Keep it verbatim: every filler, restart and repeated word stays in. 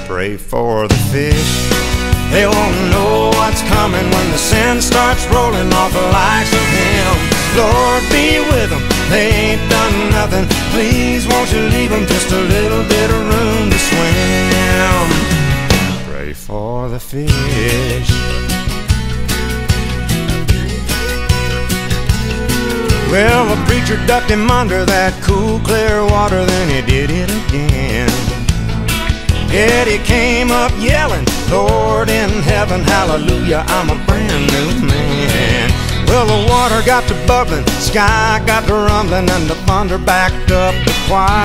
Pray for the fish. They won't know what's coming when the sand starts rolling off the likes of him. Lord, be with them, they ain't done nothing. Please won't you leave them just a little bit of room to swim. Pray for the fish. Well, the preacher ducked him under that cool, clear water, then he did it again. Yet he came up yelling, Lord in heaven, hallelujah, I'm a brand new man. Well, the water got to bubbling, sky got to rumbling, and the thunder backed up the choir.